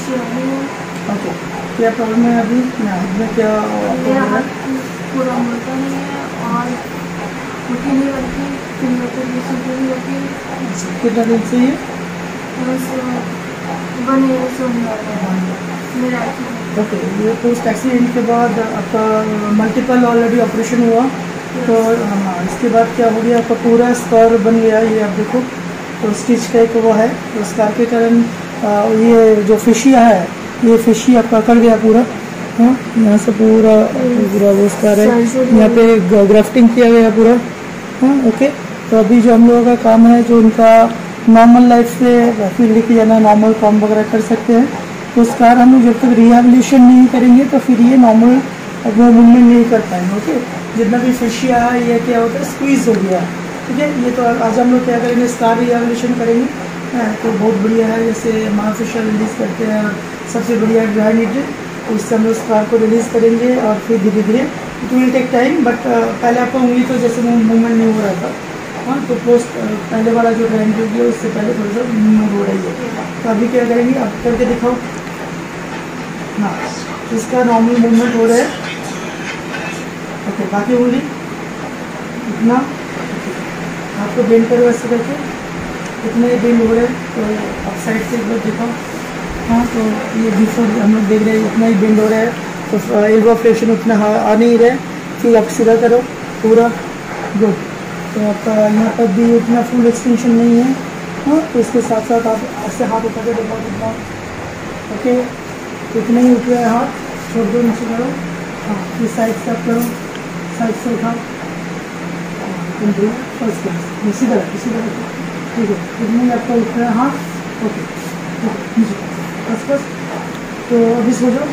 Okay, क्या problem है अभी हाथ में? क्या मेरा हाथ पूरा मुड़ता नहीं है और मुट्ठी नहीं बनती, नहीं होती। कितना दिन से ये? बस 1 ईयर से होने वाला है मेरा। ओके, ये पोस्ट एक्सीडेंट के बाद आपका मल्टीपल ऑलरेडी ऑपरेशन हुआ, तो हाँ, इसके बाद क्या हो गया, आपका पूरा स्कार बन गया। ये आप देखो, तो स्टिच का एक वो है, तो स्कार के कारण ये जो फिशिया है, ये फिशिया पकड़ गया पूरा। हाँ, यहाँ से पूरा पूरा वो स्कार है, यहाँ पे ग्राफ्टिंग किया गया पूरा। हाँ, ओके। तो अभी जो हम लोगों का काम है, जो उनका नॉर्मल लाइफ से फिर लेके जाना, नॉर्मल काम वगैरह कर सकते हैं। तो स्कार हम लोग जब तक रिहेबिलिटेशन नहीं करेंगे तो फिर ये नॉर्मल वो मूवमेंट नहीं कर पाएंगे। ओके, जितना भी फिशिया है ये क्या होता है, स्क्वीज हो गया। ठीक है, ये तो आज हम लोग क्या करेंगे, स्कार रिहेबिलिटेशन करेंगे। तो बहुत बढ़िया है, जैसे मायोफेशियल रिलीज करते हैं, सबसे बढ़िया ड्राई नीडल, तो इससे हम लोग स्कार को रिलीज़ करेंगे और फिर धीरे धीरे it will take time. But पहले आपका उंगली तो जैसे मूवमेंट नहीं हो रहा था। हाँ, तो पोस्ट पहले वाला जो ड्राई नीडल दिया उससे पहले थोड़ा सा मूवमेंट हो रही है। तो अभी क्या करेंगे, आप करके दिखाओ। हाँ, इसका नॉर्मल मूवमेंट हो रहा है। ओके, बाकी उंगली इतना आपको बेंड करो ऐसे करके, इतने बेंड हो रहे हैं। तो आप साइड से एक बार दिखाओ। हाँ, तो ये बिफोर हम लोग देख रहे हैं इतना ही बेंड हो रहा है, तो एल्बो फ्लेक्शन उतना आ नहीं रहा है। फिर आप सीधा करो पूरा, गुड। तो आपका यहाँ पर भी उतना फुल एक्सटेंशन नहीं है। हाँ, तो इसके साथ साथ आप ऐसे हाथ उठा के देखो कितना। ओके, इतना ही उठ रहा है हाथ, छोड़ दो, नीचे करो। हाँ, ये साइड से आप करो, साइड से उठाओ, फर्स्ट क्लास, इसी तरह। ठीक है, इतना ही आपका उठ रहा है हाथ। ओके, नीचे बस। तो अभी सो जाओ।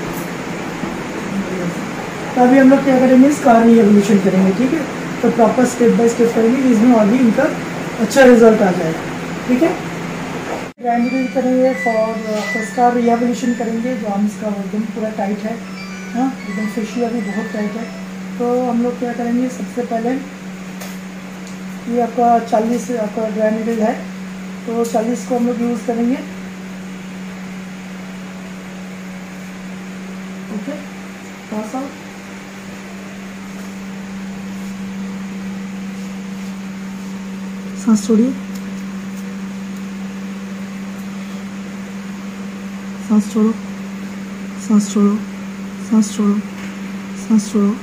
तो अभी हम लोग क्या करेंगे, स्कार रिहेबिलिटेशन करेंगे। ठीक है, तो प्रॉपर स्टेप बाय स्टेप करेंगे, इसमें और भी इनका अच्छा रिजल्ट आ जाएगा। ठीक है, ग्राइंडिंग करेंगे फॉर स्कार रिहेबिलिटेशन करेंगे। जो आर्म्स का एकदम पूरा टाइट है, हाँ, एकदम फेशियल भी बहुत टाइट है। तो हम लोग क्या करेंगे, सबसे पहले ये आपका 40 आपका ड्राई नीडल है, तो 40 को हम लोग यूज़ करेंगे। Okay, pass out. सांस छोड़िए, सांस छोड़ो, सांस छोड़ो, सांस छोड़ो, सांस छोड़ो,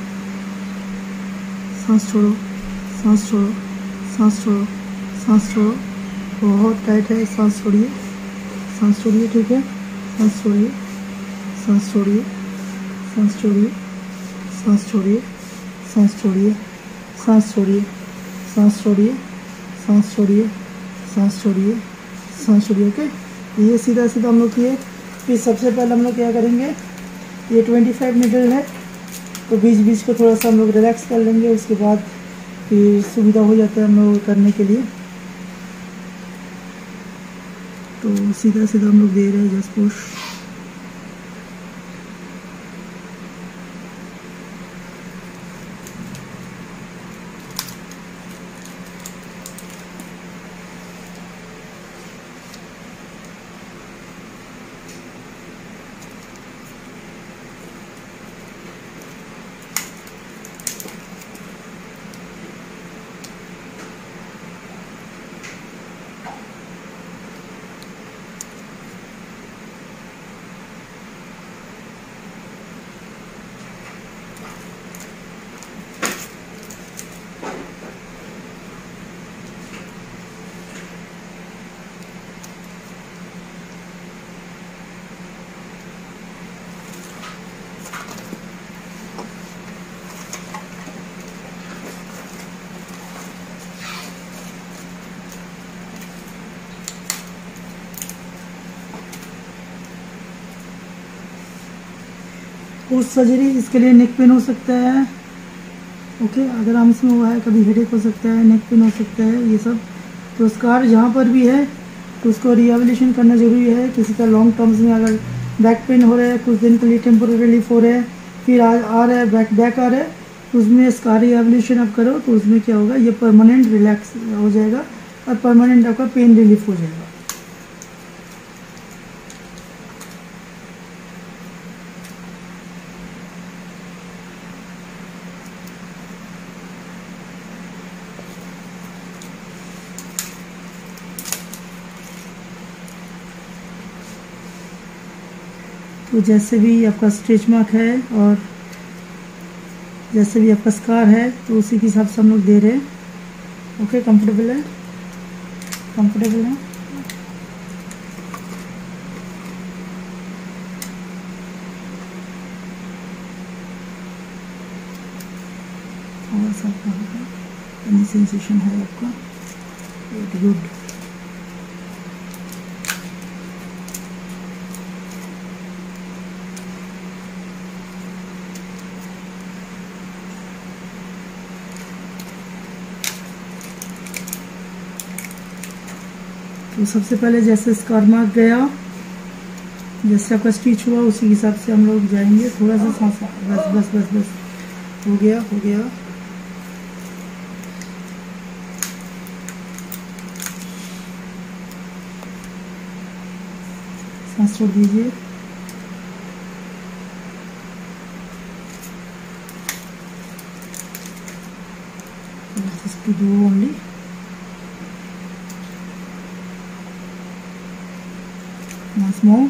सांस छोड़ो, सांस छोड़ो, सांस छोड़ो, सांस छोड़ो। बहुत टाइट है, सांस छोड़िए, सांस छोड़िए। ठीक है, सांस छोड़िए, सांस छोड़िए, सांस छोड़िए, सांस छोड़िए, सांस छोड़िए, सांस छोड़िए, सांस छोड़िए, सांस छोड़िए, सांस छोड़िए, सांस छोड़िए। ओके, ये सीधा सीधा हम लोग किए। फिर सबसे पहले हम लोग क्या करेंगे, ये 25 नीडल है, तो बीच बीच को थोड़ा सा हम लोग रिलैक्स कर लेंगे। उसके बाद फिर सुविधा हो जाता है हम लोग करने के लिए। तो सीधा सीधा हम लोग दे रहे हैं जस्ट पुश। पोस्ट सर्जरी इसके लिए नेक पेन हो सकता है। ओके, अगर आर्म्स में हुआ है, कभी हेडेक हो सकता है, नेक पेन हो सकता है, ये सब। तो स्कार जहाँ पर भी है तो उसको रिहेबिलिटेशन करना जरूरी है। किसी का लॉन्ग टर्म्स में अगर बैक पेन हो रहा है, कुछ दिन के लिए टेम्पोररी रिलीफ हो रहा है, फिर आ रहा है बैक आ रहा है, तो उसमें स्कार रिहेबिलिटेशन आप करो, तो उसमें क्या होगा, ये परमानेंट रिलैक्स हो जाएगा और परमानेंट आपका पेन रिलीफ हो जाएगा। तो जैसे भी आपका स्ट्रेच मार्क है और जैसे भी आपका स्कार है तो उसी के हिसाब से हम लोग दे रहे हैं। ओके, कंफर्टेबल है, कंफर्टेबल है। थोड़ा सा आपका सेंसेशन है आपका, वेरी गुड। तो सबसे पहले जैसे स्कार मार्क गया, जैसे आपका स्टिच हुआ उसी हिसाब से हम लोग जाएंगे। थोड़ा सा सांस, बस बस बस बस, हो गया हो गया। सांस छोड़ दीजिए। Just to do only. Once more.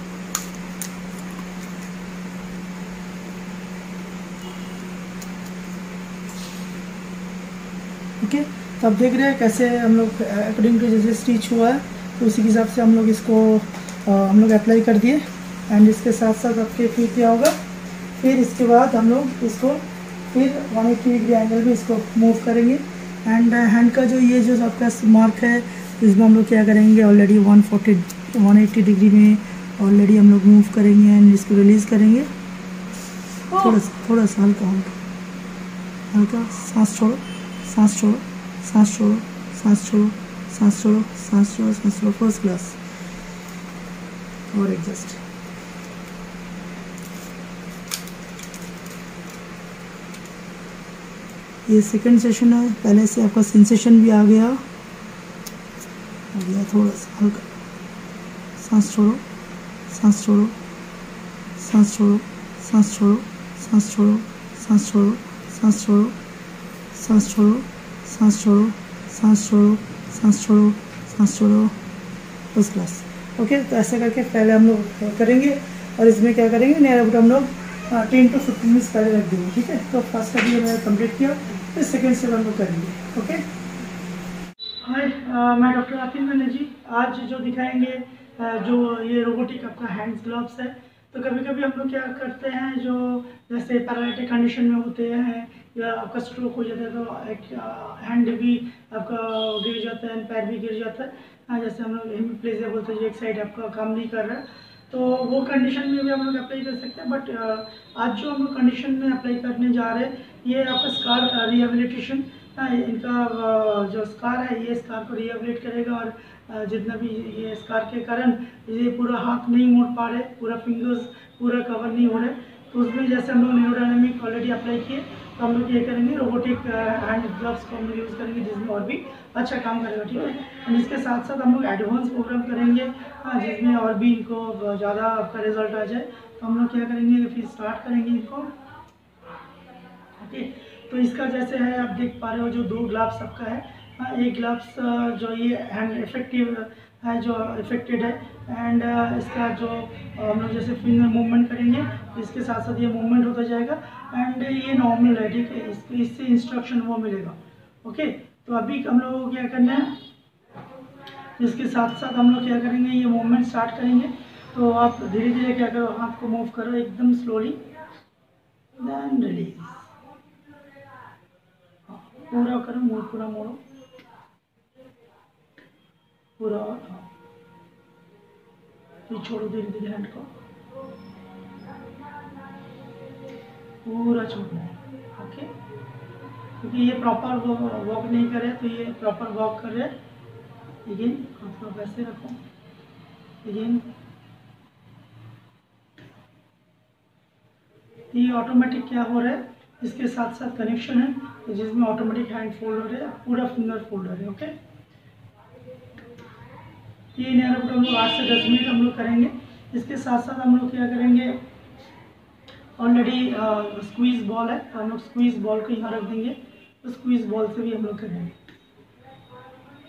Okay, तो अब देख रहे हैं कैसे हम लोग अकॉर्डिंग टू जैसे स्टिच हुआ है तो उसी के हिसाब से हम लोग इसको हम लोग अप्लाई कर दिए। एंड इसके साथ साथ आपके फिर क्या होगा, फिर इसके बाद हम लोग इसको फिर 180 डिग्री एंगल में इसको मूव करेंगे। एंड हैंड का जो ये जो आपका मार्क है इसमें हम लोग क्या करेंगे, ऑलरेडी 180 डिग्री में ऑलरेडी हम लोग मूव करेंगे एंड इसको रिलीज़ करेंगे। थोड़ा सा हल्का हल्का हल्का सांस छोड़ो, सांस छोड़ो, सांस छोड़ो, सांस छोड़ो, सांस छोड़ो, सांस छोड़ो, सांस छोड़ो। फर्स्ट क्लास और एडजस्ट। ये सेकंड सेशन है, पहले से आपका सेंसेशन भी आ गया, थोड़ा सा हल्का सांस छोड़ो, सांस छोड़ो, सांस छोड़ो, सांस छोड़ो, सांस छोड़ो, सांस छोड़ो, सांस छोड़ो, सांस छोड़ो, सांस छोड़ो, सांस छोड़ो, सांस छोड़ो, सांस छोड़ो। First class. ओके, तो ऐसे करके पहले हम लोग करेंगे और इसमें क्या करेंगे, नियर अबाउट हम लोग 10 to 15 मिनट्स पहले रख देंगे। ठीक है, तो फर्स्ट का भी मैंने कंप्लीट किया, फिर सेकेंड से हम लोग करेंगे। ओके, हाय, मैं डॉक्टर आतिफ बनर्जी। आज जो दिखाएंगे जो ये रोबोटिक आपका हैंड्स ग्लव्स है। तो कभी कभी हम लोग क्या करते हैं, जो जैसे पैरालिटिक कंडीशन में होते हैं या आपका स्ट्रोक हो जाता है तो एक हैंड भी आपका गिर जाता है, पैर भी गिर जाता है। जैसे हम लोग हेमिप्लेजिया बोलते हैं, जो एक साइड आपका काम नहीं कर रहा है, तो वो कंडीशन में भी हम लोग अप्लाई कर सकते हैं। बट आज जो हम लोग कंडीशन में अप्लाई करने जा रहे हैं, ये आपका स्कार रिहेबिलिटेशन, इनका जो स्कार है ये स्कार को रिहेबिलिट करेगा। और जितना भी ये स्कार के कारण ये पूरा हाथ नहीं मोड़ पा रहे, पूरा फिंगर्स पूरा कवर नहीं हो रहे, तो उसमें जैसे हम लोग न्यूरोडायनामिक ऑलरेडी अप्लाई किए, तो हम लोग ये करेंगे रोबोटिक हैंड ग्लव्स को हम लोग यूज़ करेंगे, जिसमें और भी अच्छा काम करेगा। ठीक है, और इसके साथ साथ हम लोग एडवांस प्रोग्राम करेंगे जिसमें और भी इनको ज़्यादा आपका रिजल्ट आ जाए। तो हम लोग क्या करेंगे, फिर स्टार्ट करेंगे इनको। ओके, तो इसका जैसे है आप देख पा रहे हो, जो 2 ग्लव्स आपका है, एक ग्लव्स जो ये हैंड इफेक्टिव है, जो इफेक्टेड है। एंड इसका जो हम लोग जैसे फिंगर मूवमेंट करेंगे, इसके साथ साथ ये मूवमेंट होता जाएगा। एंड ये नॉर्मल है, ठीक है, इससे इंस्ट्रक्शन वो मिलेगा। ओके, तो अभी हम लोगों को क्या करना है, इसके साथ साथ हम लोग क्या करेंगे, ये मूवमेंट स्टार्ट करेंगे। तो आप धीरे धीरे क्या करो, हाथ को मूव करो एकदम स्लोली, देन रिलीज, पूरा करो, मूव पूरा मोड़ो, पूरा, फिर छोड़ो धीरे धीरे हैंड को, पूरा छोड़ना है। ओके, क्योंकि ये प्रॉपर वॉक नहीं कर रहे, तो ये प्रॉपर वॉक कर रहे। अगेन हाथ को वैसे रखो, अगेन ये ऑटोमेटिक क्या हो रहा है, इसके साथ साथ कनेक्शन है, तो जिसमें ऑटोमेटिक हैंड फोल्ड हो रहा है, पूरा फिंगर फोल्ड हो रहा है। ओके, ये नियर अबाउट हम लोग 8 से 10 मिनट हम लोग करेंगे। इसके साथ साथ हम लोग क्या करेंगे, ऑलरेडी स्क्वीज बॉल है, तो हम लोग स्क्वीज बॉल को यहाँ रख देंगे, तो स्क्वीज बॉल से भी हम लोग करेंगे।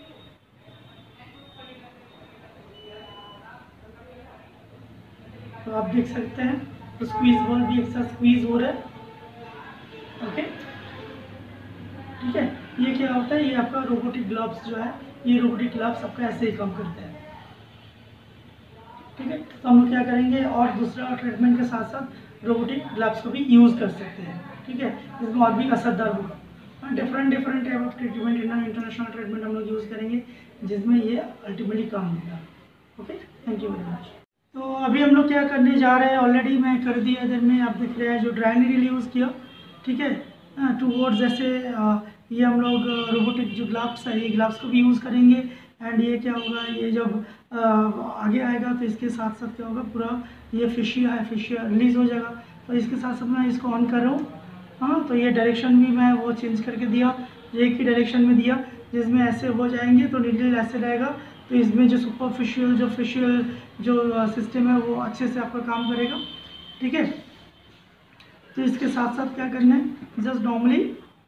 तो तो आप देख सकते हैं तो स्क्वीज बॉल भी एक साथ स्क्वीज हो रहा है। ओके, ठीक है। ये क्या होता है, ये आपका रोबोटिक ग्लव्स जो है, ये रोबोटिक ग्लव्स आपका ऐसे ही काम करते हैं। ठीक है, तो हम लोग क्या करेंगे, और दूसरा ट्रीटमेंट के साथ साथ रोबोटिक ग्लव्स को भी यूज़ कर सकते हैं। ठीक है, इसमें और भी असरदार होगा। Different type of treatment, international treatment हम लोग यूज़ करेंगे जिसमें ये अल्टीमेटली काम देगा। Okay, thank you very much. तो अभी हम लोग क्या करने जा रहे हैं, ऑलरेडी मैं कर दिया इधर में, आप देख रहे हैं जो ड्राई नीडल यूज़ किया। ठीक है, टूवर्ड्स जैसे ये हम लोग रोबोटिक जो ग्लव्स है, ये ग्लव्स को भी यूज़ करेंगे। एंड ये क्या होगा, ये जब आगे आएगा तो इसके साथ साथ क्या होगा, पूरा ये फिशिया रिलीज़ हो जाएगा। तो इसके साथ साथ मैं इसको ऑन कर रहा हूँ। हाँ, तो ये डायरेक्शन भी मैं वो चेंज करके दिया, एक ही डायरेक्शन में दिया, जिसमें ऐसे हो जाएंगे तो नीडल ऐसे रहेगा। तो इसमें जो सुपरफिशियल जो सिस्टम है वो अच्छे से आपका काम करेगा। ठीक है, तो इसके साथ साथ क्या करना है, जस्ट नॉर्मली,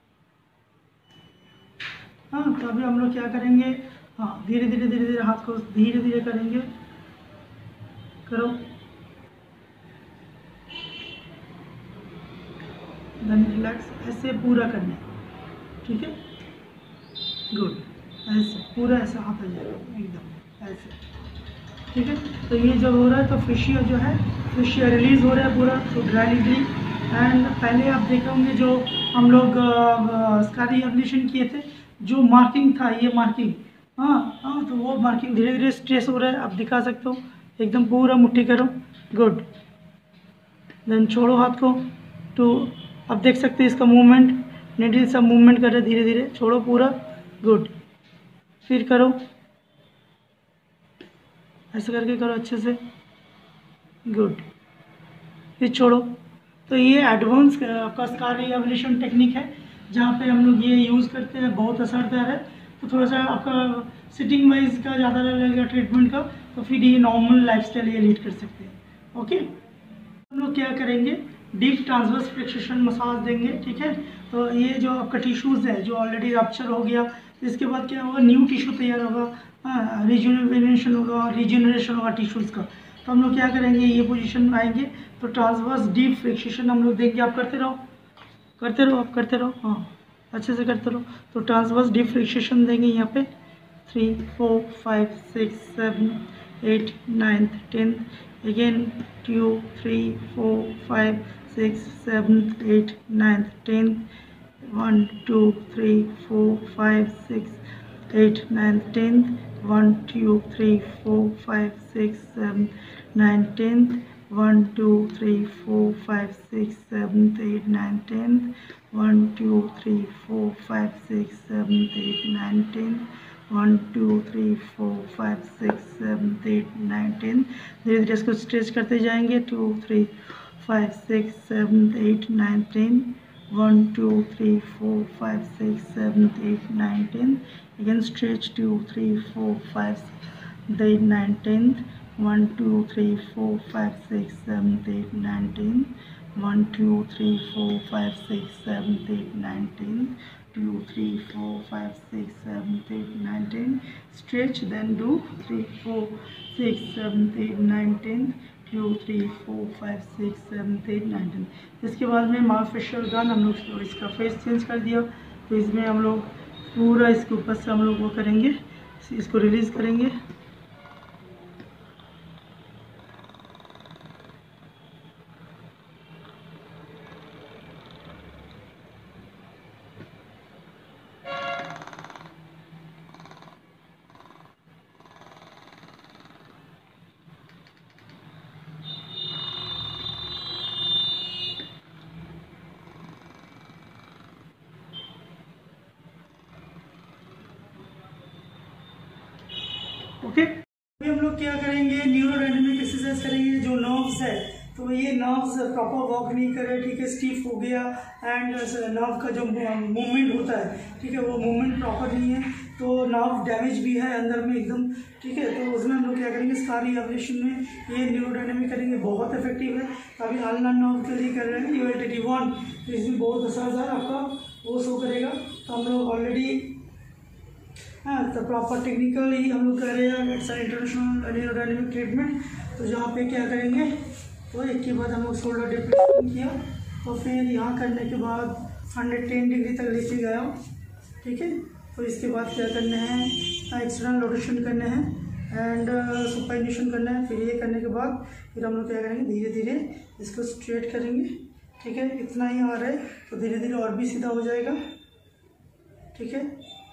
हाँ, तो अभी हम लोग क्या करेंगे, हाँ, धीरे धीरे हाथ को धीरे धीरे करेंगे, करो, देन रिलैक्स, ऐसे पूरा करना है। ठीक है, गुड, ऐसे पूरा ऐसा हाथ आ जाएगा एकदम ऐसे। ठीक है, तो ये जब हो रहा है तो फिशिया जो है, फिशिया रिलीज़ हो रहा है पूरा, तो ड्राई नीडलिंग। एंड पहले आप देखे होंगे जो हम लोग स्कारी एब्लेशन किए थे, जो मार्किंग था, ये मार्किंग, हाँ, तो वो मार्किंग धीरे धीरे स्ट्रेस हो रहा है, आप दिखा सकते हो, एकदम पूरा मुट्ठी करो, गुड, देन छोड़ो हाथ को, तो अब देख सकते हैं इसका मूवमेंट, नीडल सब मूवमेंट कर रहे हैं, धीरे धीरे छोड़ो पूरा, गुड, फिर करो, ऐसे करके करो अच्छे से, गुड, फिर छोड़ो। तो ये एडवांस आपका स्कार रिहैबिलिटेशन टेक्निक है, जहाँ पे हम लोग ये यूज़ करते हैं, बहुत असरदार है। तो थोड़ा सा आपका सिटिंग वाइज का ज़्यादा लगेगा ट्रीटमेंट का, तो फिर ये नॉर्मल लाइफस्टाइल ये लीड कर सकते हैं। ओके, हम लोग क्या करेंगे, डीप ट्रांसवर्स फ्लेक्सेशन मसाज देंगे। ठीक है, तो ये जो आपका टिश्यूज़ है जो ऑलरेडी रप्चर हो गया, तो इसके बाद क्या होगा, न्यू टिश्यू तैयार होगा, रिजुविनेशन होगा टिश्यूज़ का। तो हम लोग क्या करेंगे, ये पोजीशन में आएंगे तो ट्रांसवर्स डीप फ्लेक्सेशन हम लोग देंगे। आप करते रहो, आप करते रहो, हाँ, अच्छे से करते रहो। तो ट्रांसवर्स डीप फ्लेक्सेशन देंगे यहाँ पे 3, 4, 5, 6, 7, 8, 9, 10, again 2, 3, 4, 5, 6, 7, 8, 9, 10, 1, 2, 3, 4, 5, 6, 8, 9, 10, 1, 2, 3, 4, 5, 6, 7, 9, 10, 1, 2, 3, 4, 5, 6, 7, 8, 9, 10, 1, 2, 3, 4, 5, 6, 7, 8, 9, 10, 1, 2, 3, 4, 5, 6, 7, 8, 9, 10। धीरे धीरे इसको स्ट्रेच करते जाएंगे, 2, 3, 5, 6, 7, 8, 9, 10, 1, 2, 3, 4, 5, 6, 7, 8, 9, 10. Again stretch, 2, 3, 4, 5, 6, 8, 9, 10. 1, 2, 3, 4, 5, 6, 7, 8, 9, 10. 1, 2, 3, 4, 5, 6, 7, 8, 9, 10. 2, 3, 4, 5, 6, 7, 8, 9, 10. Stretch, then do 3, 4, 6, 7, 8, 9, 10. 2, 3, 4, 5, 6, 7, 8, 9, 10. इसके बाद में मायोफेशियल गन हम लोग इसका फेस चेंज कर दिया, तो इसमें हम लोग पूरा इसके ऊपर से हम लोग वो करेंगे, इसको रिलीज़ करेंगे। ओके, अभी हम लोग क्या करेंगे, न्यूरोडायनेमिक एक्सरसाइज करेंगे। जो नर्व्स है, तो ये नर्व्स प्रॉपर वर्क नहीं कर रहे, ठीक है, स्टिफ हो गया, एंड नर्व का जो मूवमेंट होता है, ठीक है, वो मूवमेंट प्रॉपर नहीं है, तो नर्व डैमेज भी है अंदर में एकदम। ठीक है, तो उसमें हम लोग क्या करेंगे, स्कार रिहैबिलिटेशन में ये न्यूरोडायनेमिक करेंगे, बहुत इफेक्टिव है। अभी अल्ना नर्व के लिए कर रहे हैं UL81, तो इसमें बहुत असरदार आपका वो शो करेगा। तो हम लोग ऑलरेडी, हाँ, तो प्रॉपर टेक्निकली हम लोग कर रहे हैं, इट्स इंटरनेशनल न्यूरोडायनेमिक ट्रीटमेंट। तो जहाँ पे क्या करेंगे, तो एक के बाद हम लोग शोल्डर डिप्रेशन किया, तो फिर यहाँ करने के बाद 110 डिग्री तक लेके गया, ठीक है। तो इसके बाद क्या करना है, एक्सटर्नल रोटेशन करना है एंड सुपाइनेशन करना है। फिर ये करने के बाद फिर हम लोग क्या करेंगे, धीरे धीरे इसको स्ट्रेट करेंगे, ठीक है। इतना ही आ रहा है तो धीरे धीरे और भी सीधा हो जाएगा, ठीक है।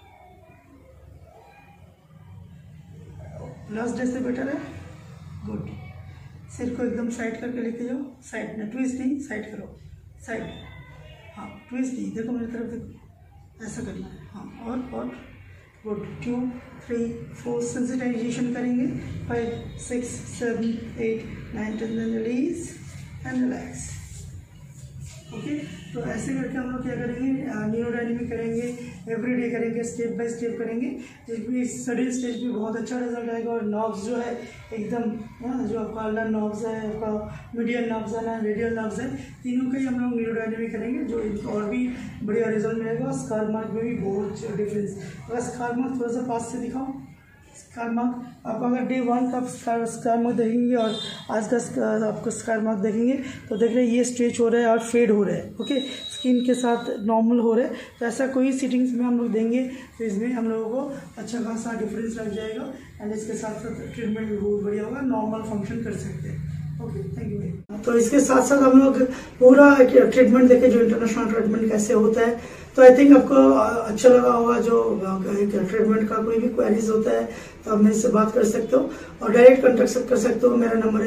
लास्ट डे से बेटर है, गुड। सिर को एकदम साइड करके लेके जाओ, साइड में ट्विस्ट नहीं, साइड करो, साइड, हाँ ट्विस्ट नहीं, देखो मेरी तरफ देखो, ऐसा करना है, हाँ और गुड। 2 3 4 सेंसिटाइजेशन करेंगे, 5 6 7 8 9 10 रिलीज एंड रिलैक्स, ओके। तो ऐसे करके हम लोग क्या करेंगे, न्यूरोडायनेमिक करेंगे, एवरीडे करेंगे, स्टेप बाय स्टेप करेंगे, जिसमें स्टडी स्टेज भी बहुत अच्छा रिजल्ट आएगा। और नर्व्स जो है एकदम जो आपका अल्नर नर्व्स है, आपका मीडियल नर्व्स है ना, रेडियल नर्व्स है, तीनों का ही हम लोग न्यूरोडायनेमिक करेंगे, जो इनको और भी बढ़िया रिजल्ट मिलेगा। स्कार मार्क में भी बहुत डिफरेंस। अगर स्कार मार्क थोड़ा सा पास से दिखाओ, स्कार मार्क आप अगर डे 1 का स्कार मार्क देखेंगे और आज का आपको स्कार मार्क देखेंगे तो देख रहे हैं ये स्ट्रेच हो रहा है और फेड हो रहा है, ओके। स्किन के साथ नॉर्मल हो रहा है। तो ऐसा कोई सीटिंग्स में हम लोग देंगे तो इसमें हम लोगों को अच्छा खासा डिफरेंस लग जाएगा एंड इसके साथ साथ ट्रीटमेंट भी बहुत बढ़िया होगा, नॉर्मल फंक्शन कर सकते हैं, okay. Thank you very much. तो इसके साथ साथ हम लोग पूरा ट्रीटमेंट देखे, जो इंटरनेशनल ट्रीटमेंट कैसे होता है। तो आई थिंक आपको अच्छा लगा होगा। जो ट्रीटमेंट का कोई भी क्वेरीज होता है तो आप मेरे से बात कर सकते हो और डायरेक्ट कॉन्टेक्ट कर सकते हो। मेरा नंबर है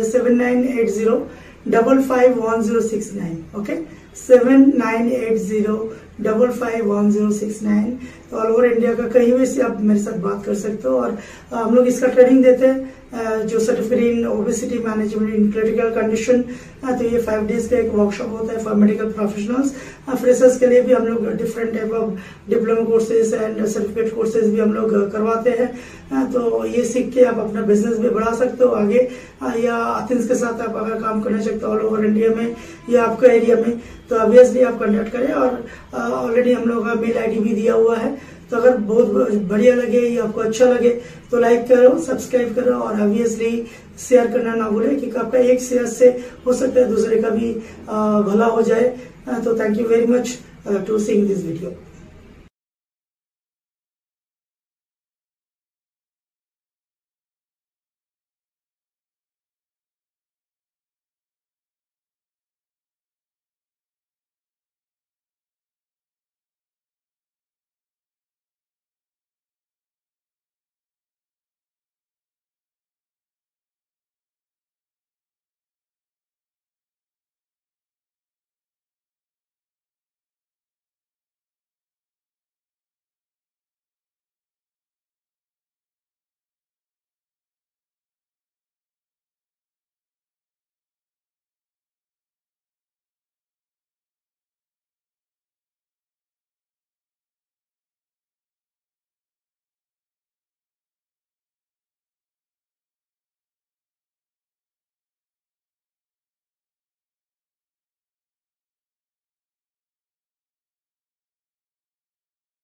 7980551069, ओके, 7980551069। तो ऑल ओवर इंडिया का कहीं भी से आप मेरे साथ बात कर सकते हो। और हम लोग इसका ट्रेनिंग देते हैं, जो certificate in obesity management in critical condition. तो ये 5 डेज का एक वर्कशॉप होता है फॉर मेडिकल प्रोफेशनल्स। फ्रेशर्स के लिए भी हम लोग different type of diploma courses and certificate courses भी हम लोग करवाते हैं। तो ये सीख के आप अपना बिजनेस भी बढ़ा सकते हो आगे, या एथेंस के साथ आप अगर काम करना चाहते हो ऑल ओवर इंडिया में या आपका एरिया में, तो ऑब्वियसली आप कॉन्टेक्ट करें। और ऑलरेडी हम लोग का मेल ID भी दिया हुआ है। तो अगर बहुत बढ़िया लगे या आपको अच्छा लगे तो लाइक करो, सब्सक्राइब करो और ऑब्वियसली शेयर करना ना भूलें, क्योंकि आपका एक शेयर से हो सकता है दूसरे का भी भला हो जाए। तो thank you very much to seeing this video.